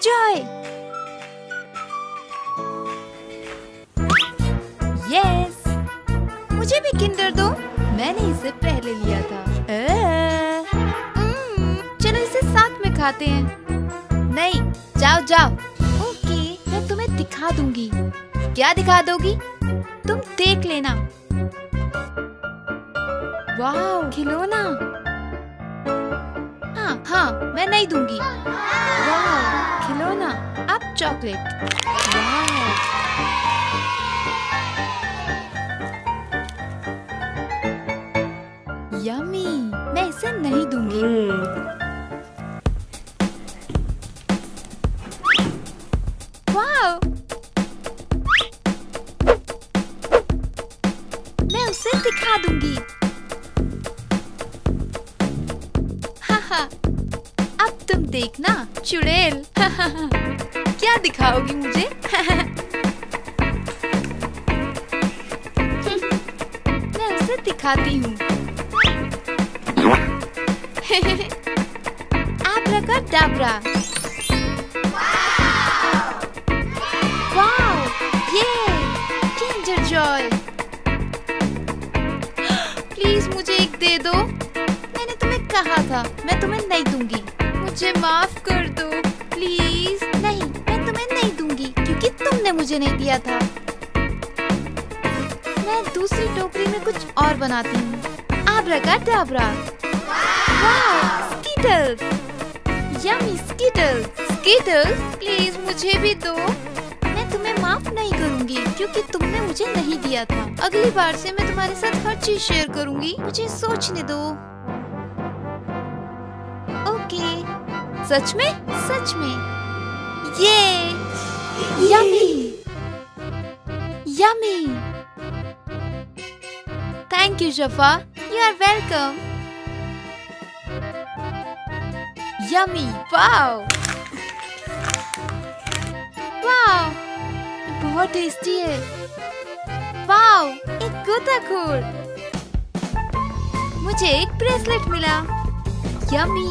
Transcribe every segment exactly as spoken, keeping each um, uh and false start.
Joy. Yes, मुझे भी Kinder दो, मैंने इसे पहले लिया था। चलो इसे साथ में खाते हैं। नहीं, जाओ जाओ। ओके, मैं तुम्हें दिखा दूंगी। क्या दिखा दोगी? तुम देख लेना। वाह, खिलौना। हाँ हाँ, मैं नहीं दूंगी। वाह, खिलौना। अब चॉकलेट। वाह, यम्मी। मैं इसे नहीं दूंगी। वाह, मैं उसे दिखा दूंगी। हाहा, अब तुम देखना चुड़ैल। क्या दिखाओगी मुझे? मैं उसे दिखाती हूँ। Abracadabra. Wow! Yay! Kinder Joy. Please मुझे एक दे दो। मैंने तुम्हें कहा था, मैं तुम्हें नहीं दूंगी। मुझे माफ कर दो प्लीज। नहीं, मैं तुम्हें नहीं दूंगी क्योंकि तुमने मुझे नहीं दिया था। मैं दूसरी टोकरी में कुछ और बनाती हूँ। Abracadabra. Wow! Skittles. Yummy Skittles. Skittles, please मुझे भी दो। मैं तुम्हें माफ नहीं करूँगी क्योंकि तुमने मुझे नहीं दिया था। अगली बार से मैं तुम्हारे साथ हर चीज शेयर करूँगी। मुझे सोचने दो। ओके, सच में? सच में। ये yummy, yummy. Thank you Shafa. You are welcome. Yummy. Wow wow, बहुत टेस्टी है। वाओ, एक गोताखोर। मुझे एक ब्रेसलेट मिला। Yummy.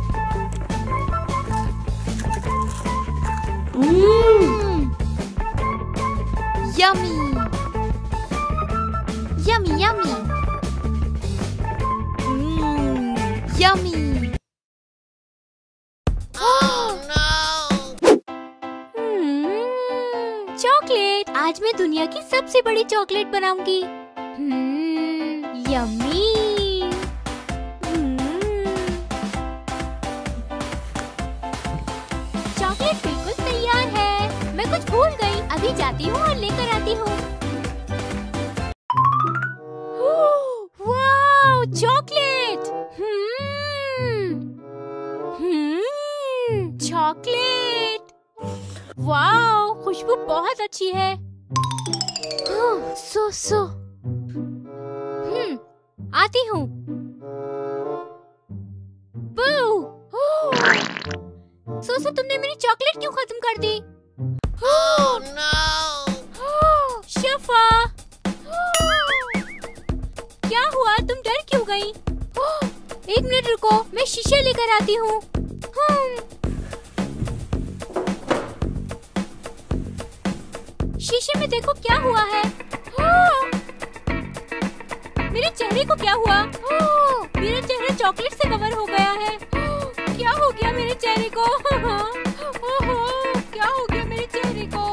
Yummy yummy yummy yummy. Chocolate, आज मैं दुनिया की सबसे बड़ी चॉकलेट बनाऊंगी। यम्मी। चॉकलेट बिल्कुल तैयार है। मैं कुछ भूल गई, अभी जाती हूँ और लेकर आती हूँ। Wow, chocolate. चॉकलेट। वाओ, खुशबू बहुत अच्छी है। सो सो। हम्म, आती हूँ। सो सो, तुमने मेरी चॉकलेट क्यों खत्म कर दी? Oh, no! शफा, क्या हुआ? तुम डर क्यों गई? एक मिनट रुको, मैं शीशे लेकर आती हूँ। शीशे में देखो क्या हुआ है। मेरे चेहरे को क्या हुआ? मेरा चेहरा चॉकलेट से कवर हो गया है। क्या हो गया मेरे चेहरे को? क्या हो गया मेरे चेहरे को?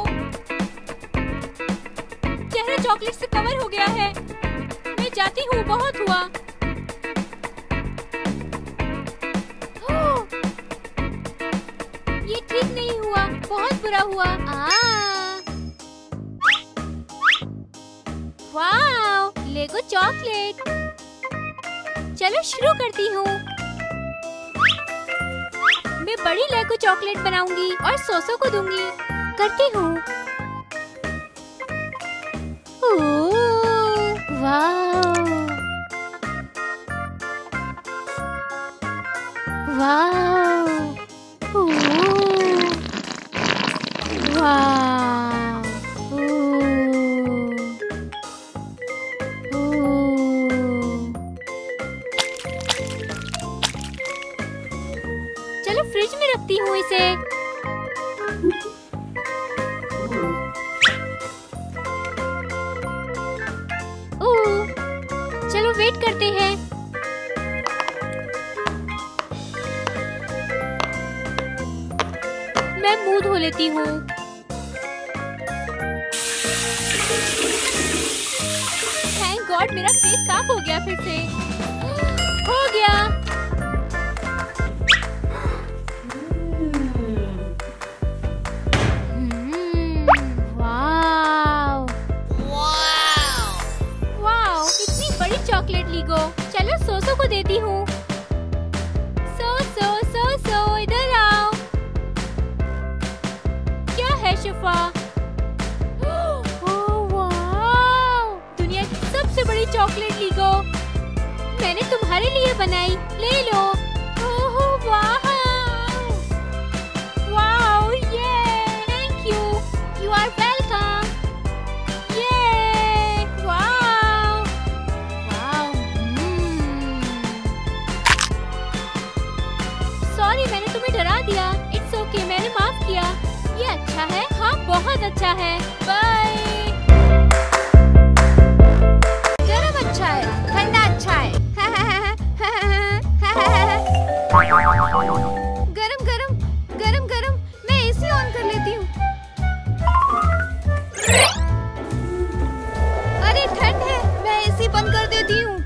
चेहरा चॉकलेट से कवर हो गया है। मैं जाती हूँ, बहुत हुआ। ये ठीक नहीं हुआ, बहुत बुरा हुआ। आ वाओ, लेगो चॉकलेट। चलो शुरू करती हूँ। मैं बड़ी लेगो चॉकलेट बनाऊंगी और सोसो को दूंगी। करती हूँ। Wow wow wow. फ्रिज में रखती हूँ इसे। ओह, चलो वेट करते हैं। मैं मुंह धो लेती हूँ। थैंक गॉड मेरा फेस साफ हो गया फिर से। हो गया। हम्म, वाव। वाव, इतनी बड़ी चॉकलेट लीगो। चलो सोसो को देती हूँ। सो सो सो सो इधर आओ। क्या है शिफा? ओह वाव, दुनिया की सबसे बड़ी चॉकलेट लीगो मैंने तुम्हारे लिए बनाई। ले लो। ओह वाव, वाव, ये thank you. You are welcome. ये वाव वाव। सॉरी मैंने तुम्हें डरा दिया। इट्स ओके, मैंने माफ किया। ये अच्छा है। हाँ बहुत अच्छा है। बाय। गरम अच्छा है, ठंडा अच्छा है। गरम गरम गरम गरम। मैं एसी ऑन कर लेती हूँ। अरे ठंड है, मैं एसी बंद कर देती हूँ।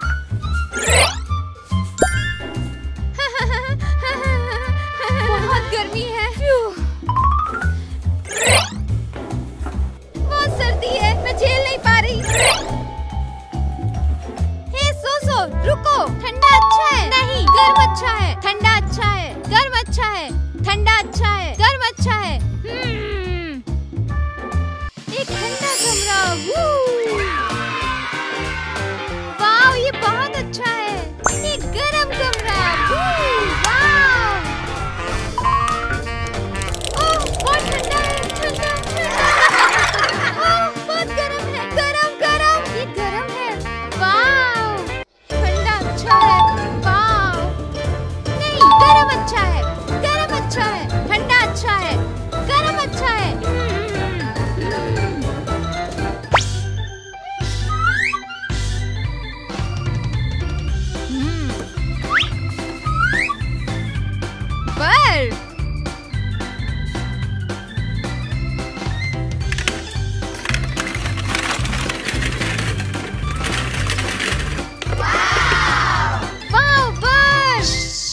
बहुत गर्मी है। बहुत सर्दी है, मैं झेल नहीं पा रही। हे सोसो, रुको। ठंडा अच्छा है। नहीं, गर्म अच्छा है। ठंडा अच्छा है। गर्म अच्छा है। ठंडा अच्छा है। गर्म अच्छा है। हम्म, एक ठंडा कमरा। वू। वाव, ये बहुत अच्छा है। एक गरम कमरा। वू, वाव। ओह, बहुत ठंडा है। ठंडा ठंडा। ओह, बहुत गरम है। गरम गरम। ये गरम है। वाव, ठंडा अच्छा है। वाव, नहीं, गरम अच्छा है। गरम अच्छा है। ठंडा अच्छा है। गरम अच्छा है। हम्म, बर्फ। वाव, बर्फ।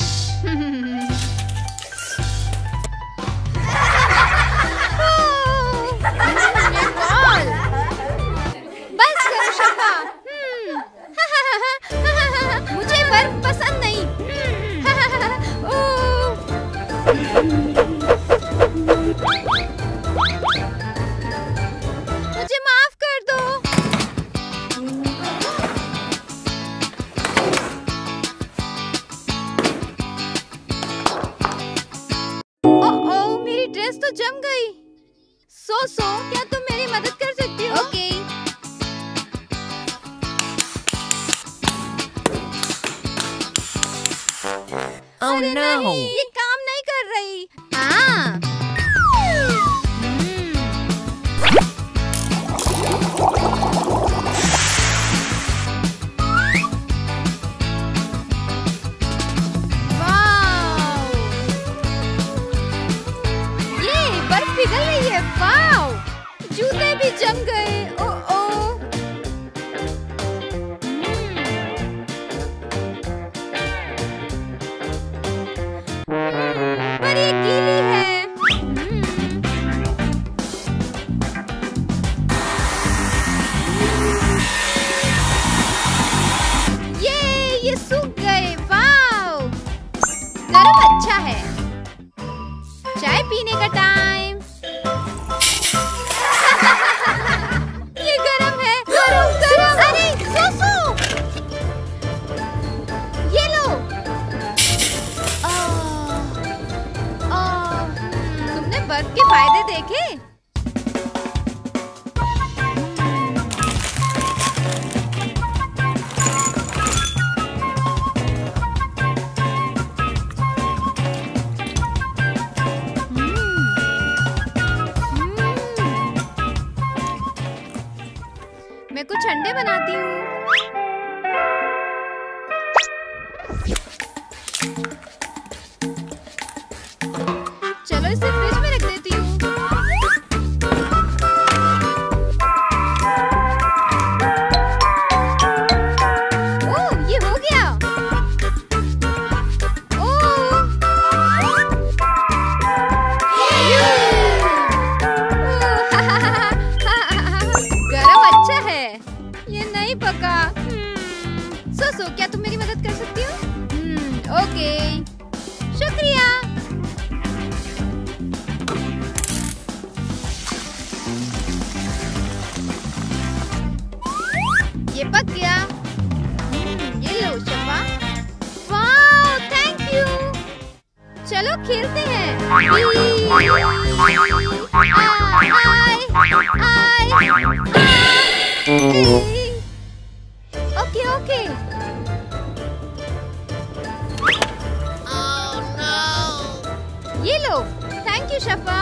ये बॉल। बस करो शिफा। हम्म, मुझे बर्फ पसंद नहीं। ओह, मुझे माफ कर दो। ओह ओह, मेरी ड्रेस तो जम गई। सो सो, क्या तुम मेरी मदद कर सकती हो? ओके। Oh अरे no! नहीं, ये काम नहीं कर रही। हाँ। वाव, ये बर्फ पिघल रही है। वाव, जूते भी जम गए। ओ ओ। पर ये गीली है। ये ये सूख गए। वाव, गरम अच्छा है। चाय पीने का टाइम। ये गरम है। गरम गरम। अरे सोसो, ये लो। आह, आह, तुमने बर्फ के फायदे देखे? बनाती हूँ। चलो इसे फ्रिज में रख देती हूँ। ओह, ये हो गया। ओह, गरम अच्छा है। ये नहीं पका। सो सो क्या तुम मेरी मदद कर सकती हो? हम्म, ओके, शुक्रिया। ये पक गया। हम्म, ये लो शफा। वाह, थैंक यू। चलो खेलते हैं। आय, आय, आय, ओके ओके। Oh no. ये लो, थैंक यू शफा।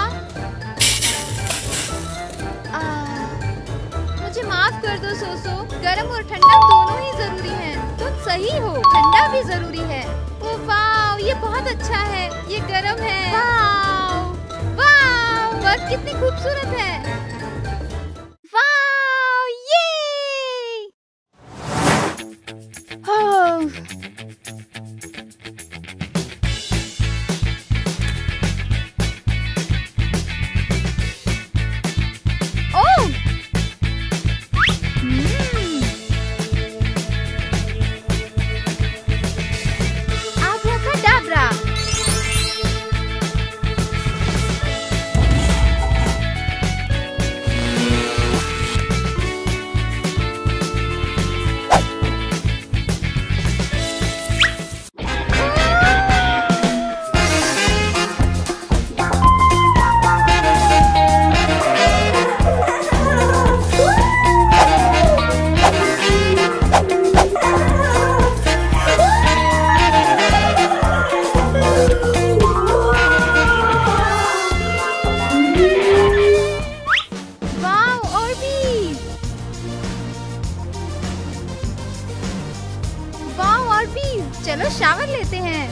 मुझे माफ कर दो सोसो, गरम और ठंडा दोनों ही जरूरी है। तुम सही हो, ठंडा भी जरूरी है। ओह वाव, ये बहुत अच्छा है। ये गरम है। वाव वाव, बस कितनी खूबसूरत है। वाव, ये ओह, abracadabra. चलो शावर लेते हैं।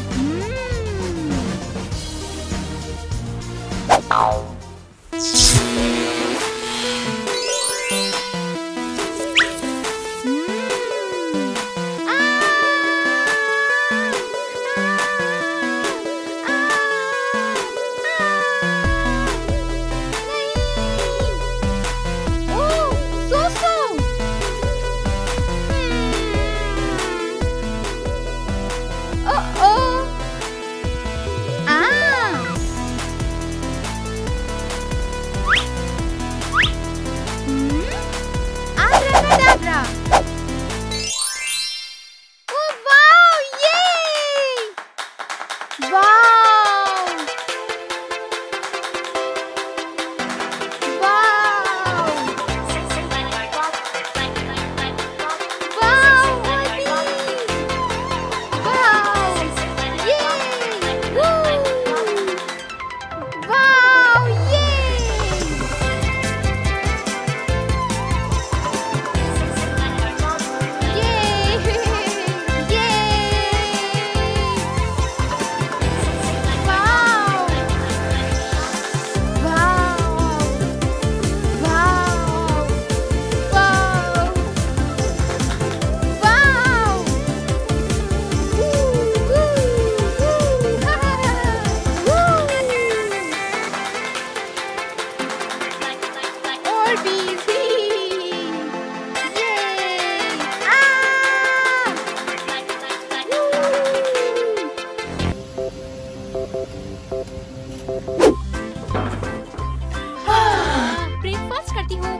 ब्रेकफास्ट करती हूँ।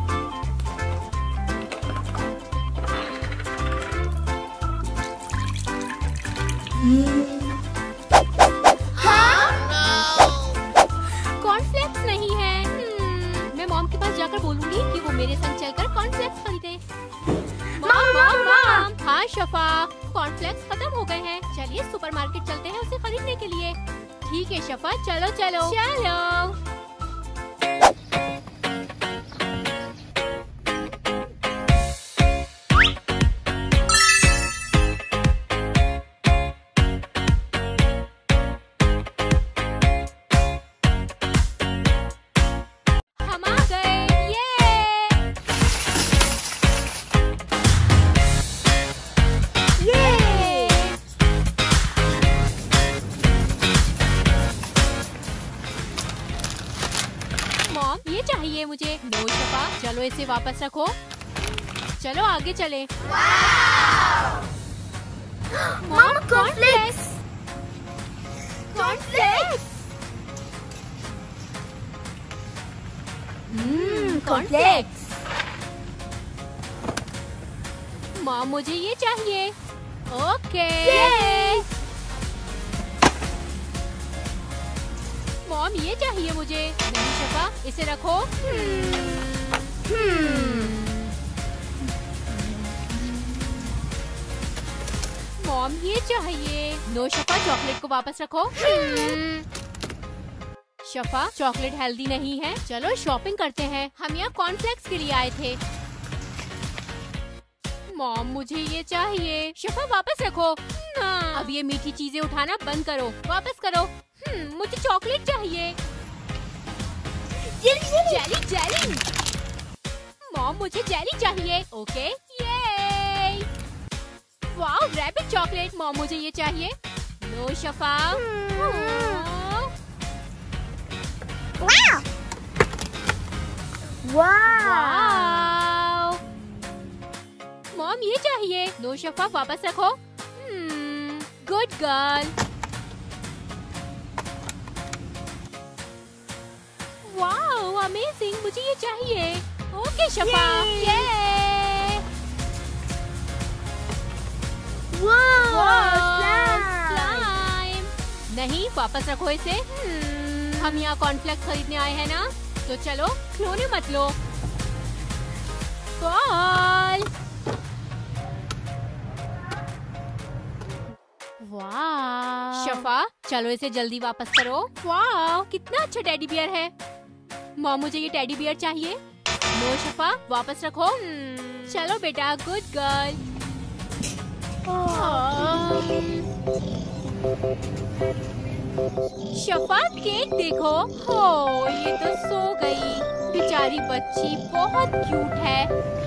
कॉर्नफ्लेक्स नहीं है। मैं मॉम के पास जाकर बोलूंगी कि वो मेरे संग चलकर कॉर्नफ्लेक्स खरीदे। Mom mom mom. हाँ शफा, कॉर्नफ्लेक्स खत्म हो गए हैं। चलिए सुपरमार्केट चलते हैं उसे खरीदने के लिए। ठीक है शफा, चलो चलो चलो। चाहिए मुझे। नो शफा, चलो इसे वापस रखो। चलो आगे चले। Mom, cornflakes. Cornflakes. Hmm, cornflakes. Mom, मुझे ये चाहिए। ओके। मॉम, ये चाहिए मुझे। नहीं शफा, इसे रखो। मॉम, ये चाहिए। नो शफा, चॉकलेट को वापस रखो। शफा, चॉकलेट हेल्दी नहीं है। चलो शॉपिंग करते हैं। हम यहाँ कॉर्नफ्लेक्स के लिए आए थे। मॉम, मुझे ये चाहिए। शफा, वापस रखो। अब ये मीठी चीजें उठाना बंद करो। वापस करो। हम्म, मुझे चॉकलेट चाहिए। Jelly, jelly. मॉम, मुझे जेली चाहिए। ओके, ये वाओ, रैबिट चॉकलेट। मॉम, मुझे ये चाहिए। नो शफा। वाओ। मॉम, ये चाहिए। नो शफा, वापस रखो। Good girl. वाओ, अमेजिंग, मुझे ये चाहिए। ओके शफा। ये स्लाइम। नहीं, वापस रखो इसे। हम यहाँ कॉर्नफ्लेक्स खरीदने आए हैं ना, तो चलो खिलौने मत लो। बॉल। वाह शफा, चलो इसे जल्दी वापस करो। वाह, कितना अच्छा टेडी बियर है। मॉम, मुझे ये टेडी बियर चाहिए। नो शफा, वापस रखो। चलो बेटा, गुड गर्ल। शफा, केक देखो। हो, ये तो सो गई। बेचारी बच्ची बहुत क्यूट है।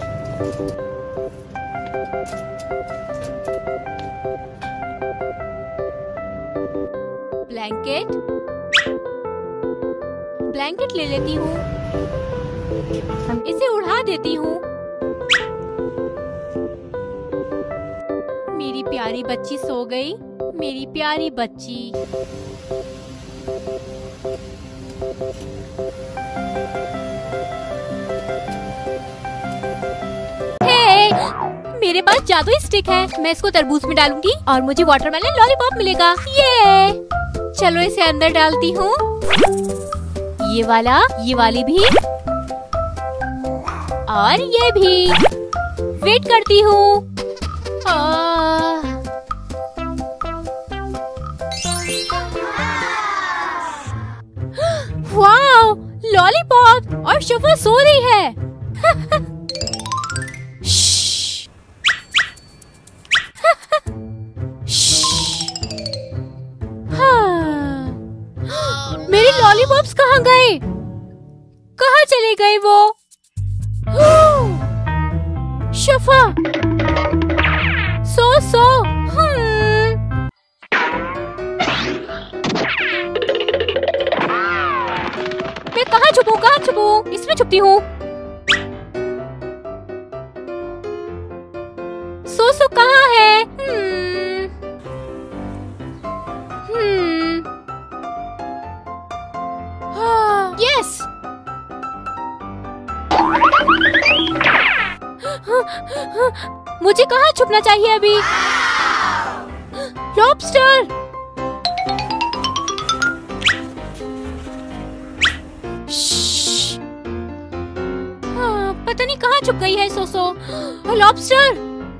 ब्लैंकेट, ब्लैंकेट ले लेती हूँ। इसे उड़ा देती हूँ। मेरी प्यारी बच्ची सो गई। मेरी प्यारी बच्ची। हे, मेरे पास जादुई स्टिक है। मैं इसको तरबूज में डालूंगी और मुझे वाटरमेलन लॉलीपॉप मिलेगा। ये चलो इसे अंदर डालती हूँ। ये वाला, ये वाली भी और ये भी। वेट करती हूँ। Wow, lollipop. और शफा सो रही है। मेरे लॉलीपॉप्स कहाँ गए? कहाँ चले गए वो? शफा, सो सो। मैं कहाँ छुपूं? कहाँ छुपूं? इसमें छुपती हूँ। सो सो कहाँ है? Hmm hmm yes. मुझे कहाँ छुपना चाहिए अभी? लॉबस्टर। पता नहीं कहाँ छुप गई है सोसो। लॉबस्टर।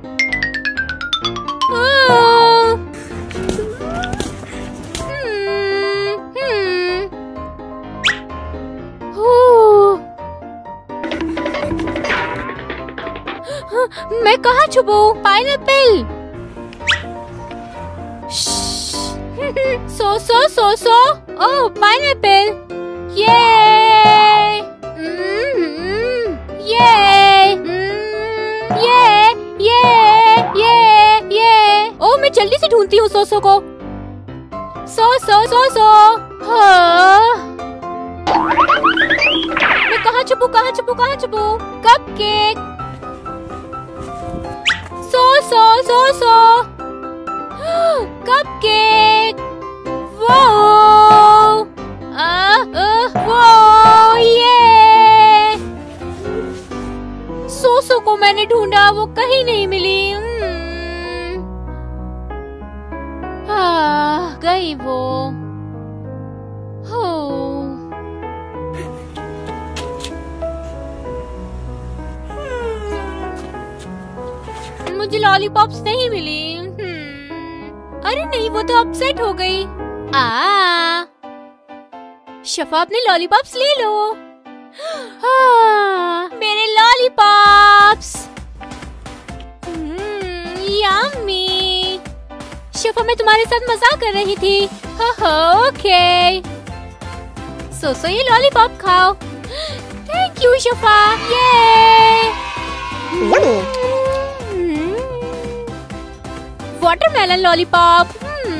मैं कहाँ छुपूं? पाइनएप्पल। सो सो सो सो। ओह, पाइनएप्पल। ये ये ये ये ये ये। ओह, मैं जल्दी से ढूंढती हूँ सोसो को। सो सो सो सो। हाँ। मैं कहाँ छुपू कहाँ छुपू कहाँ छुपू? कपकेक। सो सो सो सो। कपकेक। वो आ, आ, वो ये सोसो को मैंने ढूंढा, वो कहीं नहीं मिली। आ, गई वो। हो मुझे लॉलीपॉप्स नहीं मिली। अरे नहीं, वो तो अपसेट हो गई। आ शफा, अपने लॉलीपॉप्स ले लो। हाँ, मेरे लॉलीपॉप्स। यम्मी। शफा, मैं तुम्हारे साथ मजाक कर रही थी। ओके। सो सो ये लॉलीपॉप खाओ। Thank you Shafa. ये वाटरमेलन लॉलीपॉप।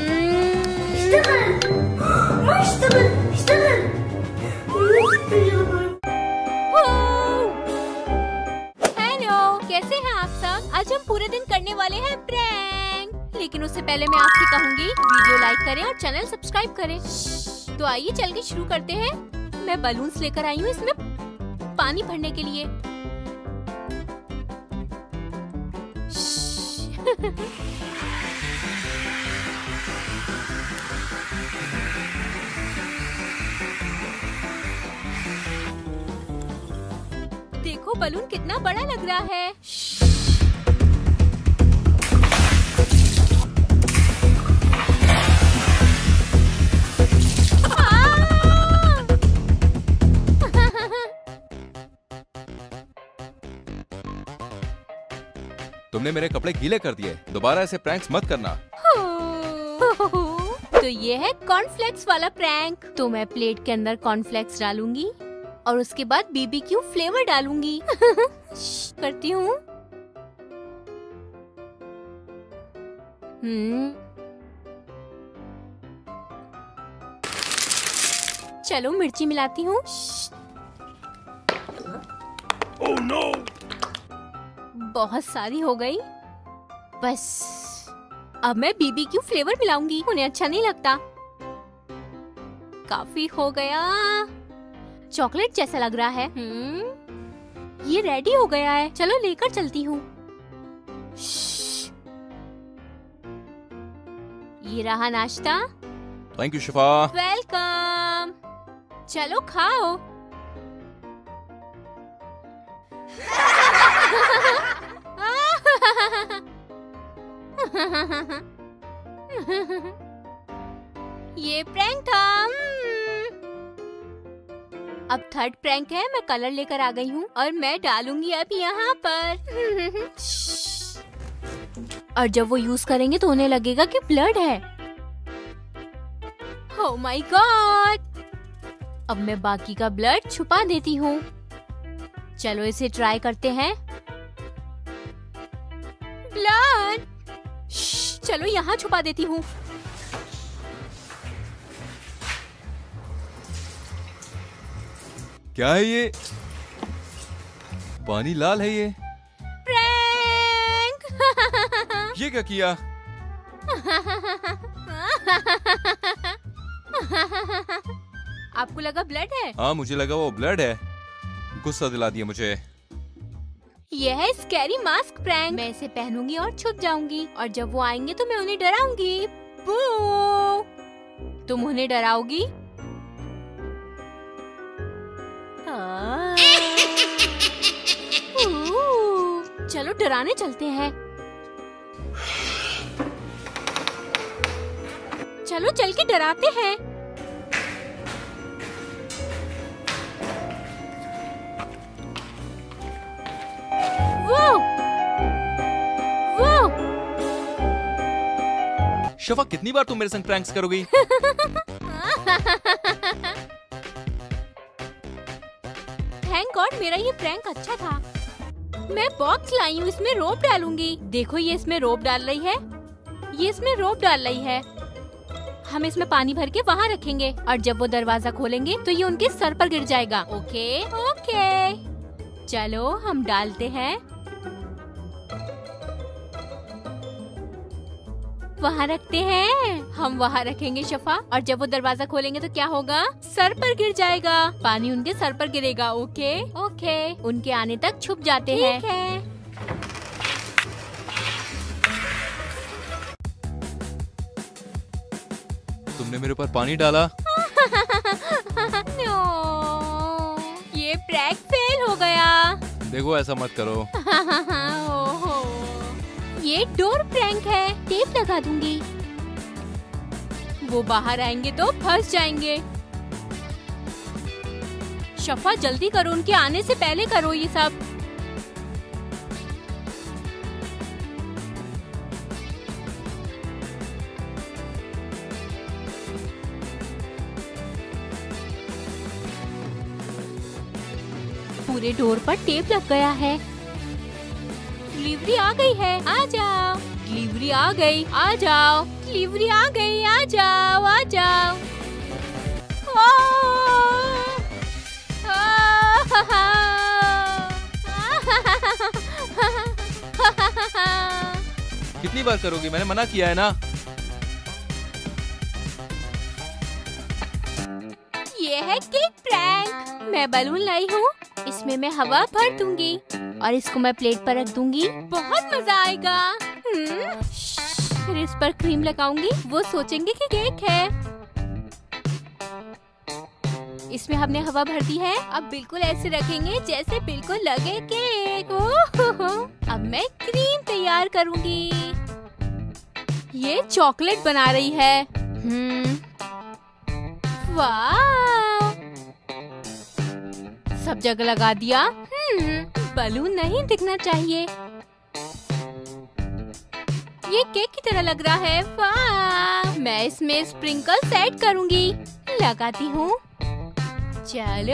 हेलो, कैसे हैं आप सब? आज हम पूरे दिन करने वाले हैं प्रैंक। लेकिन उससे पहले मैं आपसे कहूँगी वीडियो लाइक करें और चैनल सब्सक्राइब करें। तो आइए चल के शुरू करते हैं। मैं बलून्स लेकर आई हूँ इसमें पानी भरने के लिए। देखो बलून कितना बड़ा लग रहा है। तुमने मेरे कपड़े गीले कर दिए। दोबारा ऐसे प्रैंक्स मत करना। तो ये है कॉर्नफ्लेक्स वाला प्रैंक। तो मैं प्लेट के अंदर कॉर्नफ्लेक्स डालूंगी और उसके बाद बीबीक्यू फ्लेवर डालूंगी। करती हूँ। हम्म चलो मिर्ची मिलाती हूँ। Oh, no! बहुत सारी हो गई। बस अब मैं बीबीक्यू फ्लेवर मिलाऊंगी। उन्हें अच्छा नहीं लगता। काफी हो गया। चॉकलेट जैसा लग रहा है। हम्म ये रेडी हो गया है। चलो लेकर चलती हूँ। ये रहा नाश्ता। Thank you Shifa. वेलकम। चलो खाओ। ये प्रैंक था। अब थर्ड प्रैंक है। मैं कलर लेकर आ गई हूँ और मैं डालूंगी अब यहाँ पर। और जब वो यूज करेंगे तो उन्हें लगेगा कि ब्लड है। Oh my God. अब मैं बाकी का ब्लड छुपा देती हूँ। चलो इसे ट्राई करते हैं। ब्लड। चलो यहाँ छुपा देती हूँ। क्या है ये? पानी लाल है ये। प्रैंक। ये क्या किया? आपको लगा ब्लड है? हाँ मुझे लगा वो ब्लड है। गुस्सा दिला दिया मुझे। यह है स्कैरी मास्क प्रैंक। मैं इसे पहनूंगी और छुप जाऊंगी और जब वो आएंगे तो मैं उन्हें डराऊंगी। बू! तुम उन्हें डराओगी? हाँ। चलो डराने चलते हैं। चलो चल के डराते हैं। वो वो शफा कितनी बार तुम मेरे संग प्रैंक्स करोगी? थैंक गॉड मेरा ये प्रैंक अच्छा था। मैं बॉक्स लाई हूँ, इसमें रोप डालूंगी। देखो ये इसमें रोप डाल रही है, ये इसमें रोप डाल रही है। हम इसमें पानी भर के वहाँ रखेंगे और जब वो दरवाजा खोलेंगे तो ये उनके सर पर गिर जाएगा। ओके ओके, चलो हम डालते हैं। वहाँ रखते हैं, हम वहाँ रखेंगे शफा, और जब वो दरवाजा खोलेंगे तो क्या होगा, सर पर गिर जाएगा, पानी उनके सर पर गिरेगा। ओके ओके, उनके आने तक छुप जाते हैं। ठीक है। तुमने मेरे ऊपर पानी डाला। नो, ये प्रैंक फेल हो गया। देखो ऐसा मत करो। ओहो, ये डोर प्रैंक है, टेप लगा दूंगी। वो बाहर आएंगे तो फंस जाएंगे। शफा जल्दी करो, उनके आने से पहले करो ये सब। पूरे डोर पर टेप लग गया है। डिलीवरी आ गई है, आ जाओ। डिलीवरी आ गई, आ जाओ। डिलीवरी आ गई, आ जाओ, आ जाओ। ओ, आ, हा, हा। कितनी बार करोगी, मैंने मना किया है ना। ये है केक प्रैंक। मैं बलून लाई हूँ, इसमें मैं हवा भर दूंगी और इसको मैं प्लेट पर रख दूंगी। बहुत मजा आएगा। हम्म, फिर इस पर क्रीम लगाऊंगी, वो सोचेंगे कि केक है। इसमें हमने हवा भर दी है, अब बिल्कुल ऐसे रखेंगे जैसे बिल्कुल लगे केक। ओहो, अब मैं क्रीम तैयार करूंगी। ये चॉकलेट बना रही है। हम्म, वाह, सब जगह लगा दिया। हम्म, बलून नहीं दिखना चाहिए। ये केक की तरह लग रहा है। वाह, मैं इसमें स्प्रिंकल्स ऐड करूंगी। लगाती हूँ। चलो,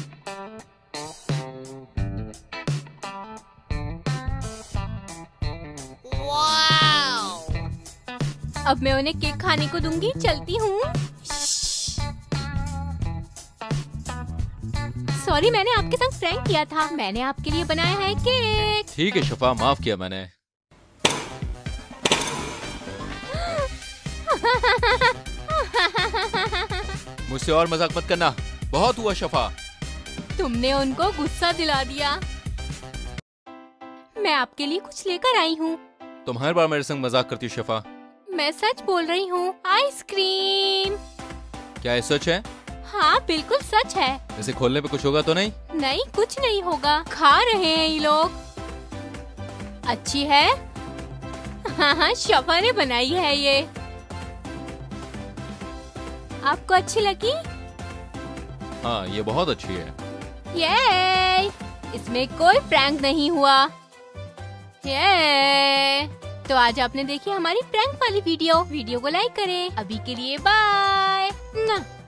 वाव! अब मैं उन्हें केक खाने को दूंगी। चलती हूँ। सॉरी, मैंने आपके संग प्रैंक किया था। मैंने आपके लिए बनाया है केक। ठीक है शफा, माफ किया मैंने। मुझसे और मजाक मत करना, बहुत हुआ शफा। तुमने उनको गुस्सा दिला दिया। मैं आपके लिए कुछ लेकर आई हूँ। तुम हर बार मेरे संग मजाक करती हो शफा। मैं सच बोल रही हूँ। आइसक्रीम। क्या ये सच है? हाँ, बिल्कुल सच है। इसे खोलने पे कुछ होगा तो नहीं? नहीं, कुछ नहीं होगा। खा रहे हैं ये लोग। अच्छी है। हाँ हाँ, शफा ने बनाई है ये। आपको अच्छी लगी? हाँ, ये बहुत अच्छी है। ये, इसमें कोई प्रैंक नहीं हुआ। ये, तो आज आपने देखी हमारी प्रैंक वाली वीडियो। वीडियो को लाइक करें। अभी के लिए बाय।